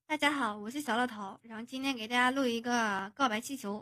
大家好，我是小乐桃，然后今天给大家录一个告白气球。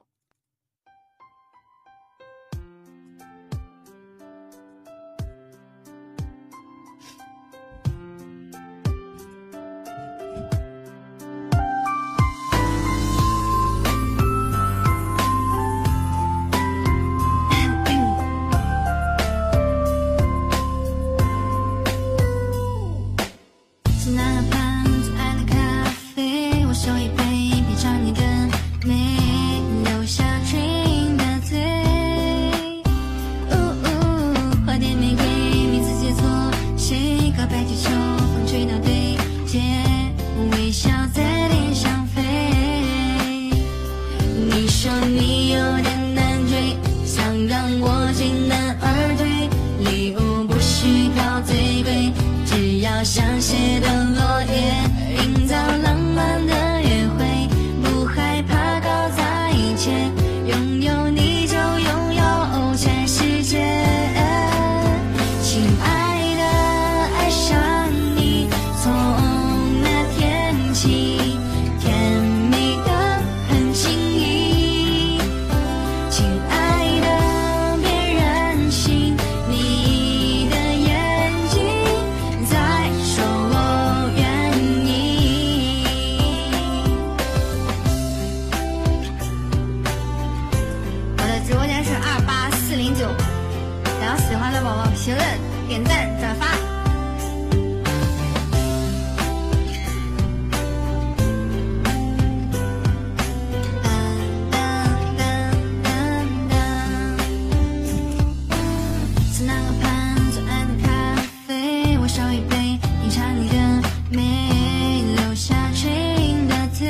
你有点难追，想让我知难而退。礼物不需挑最贵，只要香榭的落叶，营造浪漫的约会，不害怕搞砸一切，拥有你就拥有全世界。亲爱的，爱上你，从那天起，甜蜜的很轻易。亲爱的，别任性，你的眼睛在说我愿意。 我的直播间是28409，然后喜欢的宝宝评论、点赞、转发。 在那个盘最爱的咖啡，我烧一杯，品尝你的美，留下唇印的腿。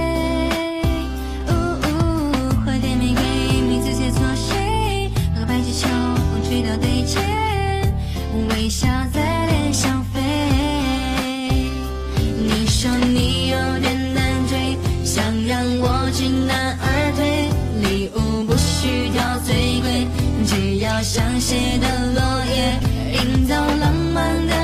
和甜蜜给名字写错谁？和白气球风吹到对街，微笑在脸上飞。你说你有点难追，想让我知难而退。礼物不需挑最贵，只要香榭的落叶，营造浪漫的